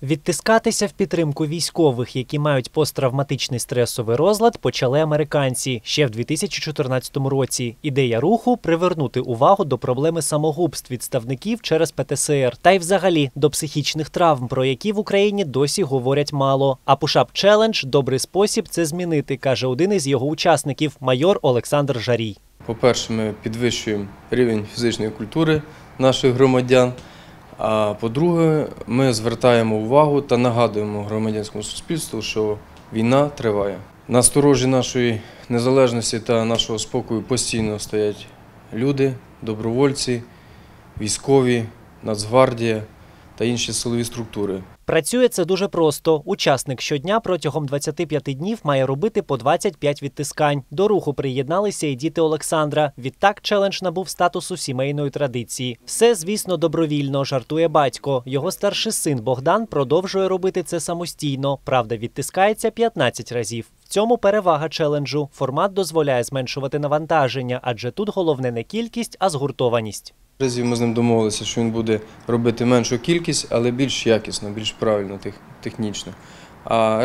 Відтискатися в підтримку військових, які мають посттравматичний стресовий розлад, почали американці ще в 2014 році. Ідея руху – привернути увагу до проблеми самогубств відставників через ПТСР та й взагалі до психічних травм, про які в Україні досі говорять мало. А Push-Up Challenge – добрий спосіб це змінити, каже один із його учасників – майор Олександр Жарій. По-перше, ми підвищуємо рівень фізичної культури наших громадян. А по-друге, ми звертаємо увагу та нагадуємо громадянському суспільству, що війна триває. На сторожі нашої незалежності та нашого спокою постійно стоять люди, добровольці, військові, Нацгвардія та інші силові структури. Працює це дуже просто. Учасник щодня протягом 25 днів має робити по 25 відтискань. До руху приєдналися і діти Олександра. Відтак челендж набув статусу сімейної традиції. Все, звісно, добровільно, жартує батько. Його старший син Богдан продовжує робити це самостійно. Правда, відтискається 15 разів. В цьому перевага челенджу. Формат дозволяє зменшувати навантаження, адже тут головне не кількість, а згуртованість. Ми з ним домовилися, що він буде робити меншу кількість, але більш якісно, більш правильно, технічно. А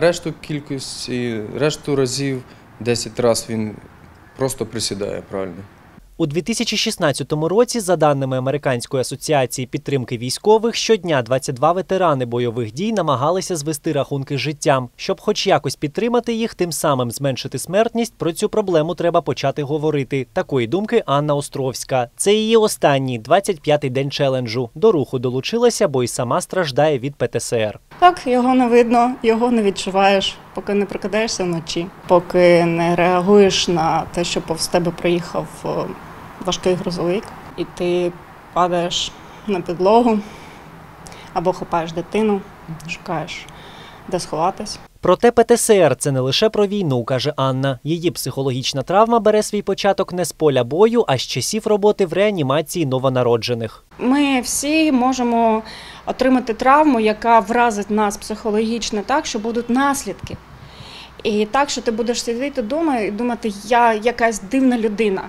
решту разів, 10 разів він просто присідає правильно. У 2016 році, за даними Американської асоціації підтримки військових, щодня 22 ветерани бойових дій намагалися звести рахунки з життям. Щоб хоч якось підтримати їх, тим самим зменшити смертність, про цю проблему треба почати говорити. Такої думки Анна Островська. Це її останній, 25-й день челенджу. До руху долучилася, бо й сама страждає від ПТСР. Так, його не видно, його не відчуваєш, поки не прокидаєшся вночі, поки не реагуєш на те, що повз тебе проїхав важкий грузовик, і ти падаєш на підлогу або хапаєш дитину, шукаєш, де сховатись. Проте ПТСР – це не лише про війну, каже Анна. Її психологічна травма бере свій початок не з поля бою, а з часів роботи в реанімації новонароджених. Ми всі можемо отримати травму, яка вразить нас психологічно так, що будуть наслідки. І так, що ти будеш сидіти вдома і думати, я якась дивна людина.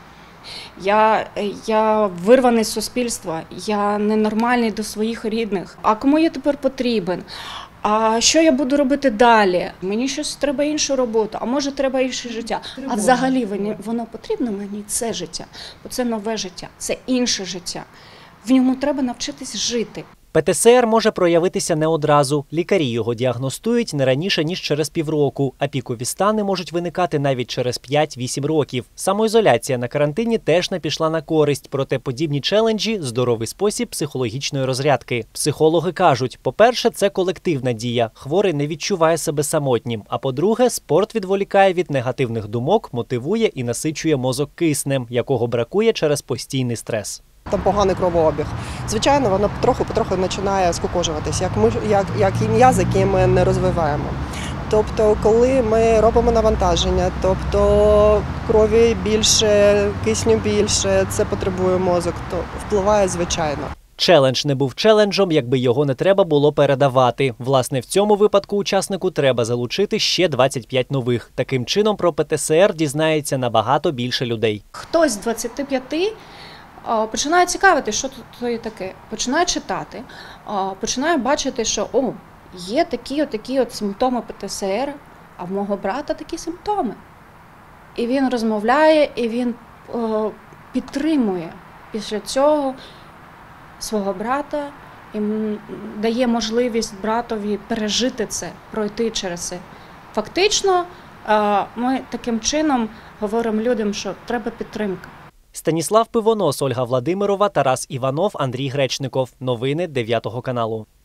Я вирваний з суспільства, я ненормальний до своїх рідних. А кому я тепер потрібен? А що я буду робити далі? Мені щось треба іншу роботу, а може треба інше життя. А взагалі воно потрібно мені це життя, бо це нове життя, це інше життя. В ньому треба навчитись жити. ПТСР може проявитися не одразу. Лікарі його діагностують не раніше, ніж через півроку, а пікові стани можуть виникати навіть через 5-8 років. Самоізоляція на карантині теж не пішла на користь, проте подібні челенджі – здоровий спосіб психологічної розрядки. Психологи кажуть, по-перше, це колективна дія, хворий не відчуває себе самотнім, а по-друге, спорт відволікає від негативних думок, мотивує і насичує мозок киснем, якого бракує через постійний стрес. Там поганий кровообіг. Звичайно, воно потроху починає скукожуватись, як і м'язи, які ми не розвиваємо. Тобто, коли ми робимо навантаження, тобто крові більше, кисню більше, це потребує мозок, то впливає звичайно. Челендж не був челенджем, якби його не треба було передавати. Власне, в цьому випадку учаснику треба залучити ще 25 нових. Таким чином про ПТСР дізнається набагато більше людей. Хтось з 25 починає цікавити, що тут таке, починає читати, починає бачити, що є такі симптоми ПТСР, а в мого брата такі симптоми. І він розмовляє, і він підтримує після цього свого брата і дає можливість братові пережити це, пройти через це. Фактично, ми таким чином говоримо людям, що треба підтримка. Станіслав Пивонос, Ольга Владимирова, Тарас Іванов, Андрій Гречников. Новини 9 каналу.